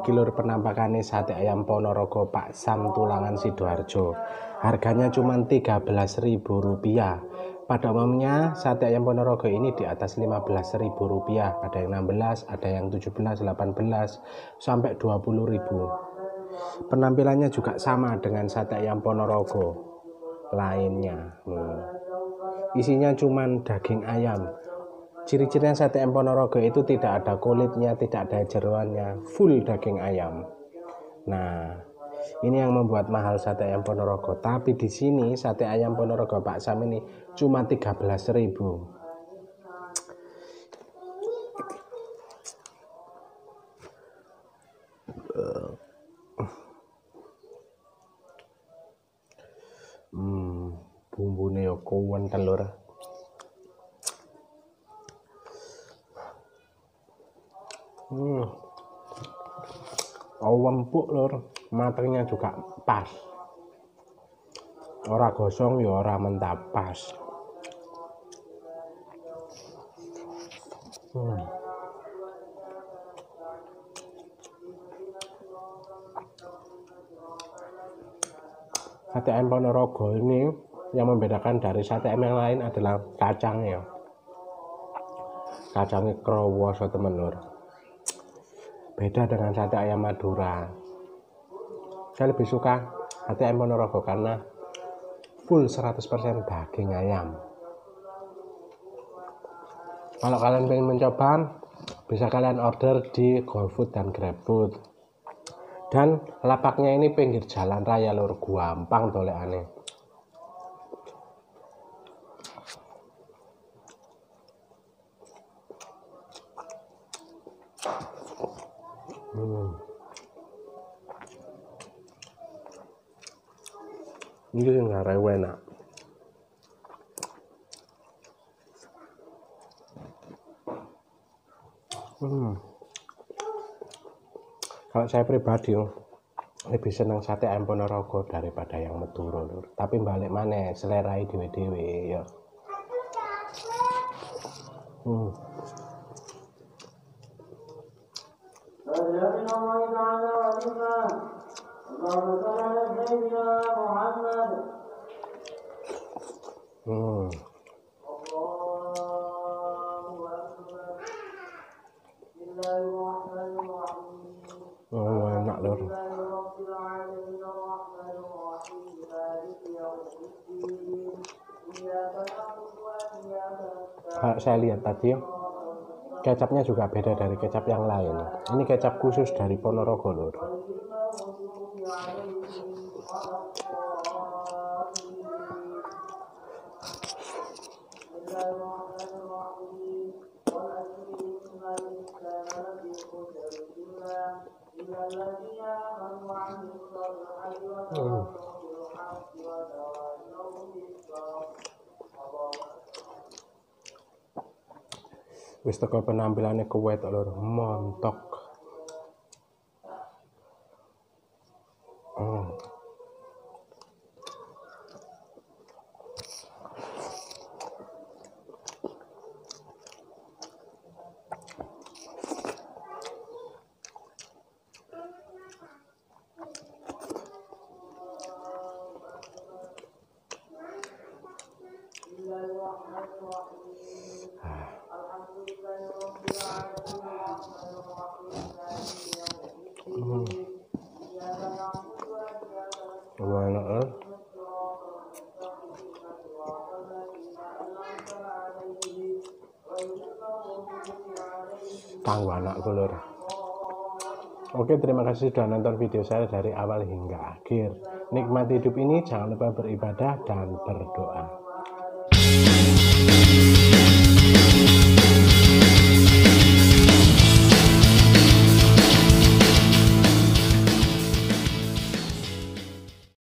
iki lur penampakannya sate ayam Ponorogo Pak Sam Tulangan Sidoarjo. Harganya cuma Rp13.000. Pada umumnya sate ayam Ponorogo ini di atas Rp15.000. Ada yang 16, ada yang 17, 18 sampai 20.000. Penampilannya juga sama dengan sate ayam Ponorogo lainnya. Isinya cuma daging ayam. Ciri-cirinya sate ayam Ponorogo itu tidak ada kulitnya, tidak ada jeroannya, full daging ayam. Nah, ini yang membuat mahal sate ayam Ponorogo. Tapi di sini sate ayam Ponorogo Pak Sam ini cuma 13.000. Bumbune yo kuwen telur. Empuk lur, matangnya juga pas. Ora gosong ya ora mentah, pas. Sate ayam Ponorogo ini yang membedakan dari sate ayam yang lain adalah kacangnya. Kacangnya krowo temen lur. Beda dengan sate ayam Madura. Saya lebih suka sate ayam Ponorogo karena full 100% daging ayam. Kalau kalian pengen mencoba, bisa kalian order di GoFood dan GrabFood. Dan lapaknya ini pinggir jalan raya lur, gampang dolekane. Ini nggak enak. Kalau saya pribadi lebih senang sate ayam Ponorogo daripada yang Madura lur. Tapi balik mana selerai dewe-dewe ya. Enak lur. Kalau saya lihat tadi kecapnya juga beda dari kecap yang lain. Ini kecap khusus dari Ponorogo lur. Wis teko penampilannya kuwet lur, montok. Enak. Tangguh anakku lur. Oke, terima kasih sudah nonton video saya dari awal hingga akhir. Nikmati hidup ini, jangan lupa beribadah dan berdoa.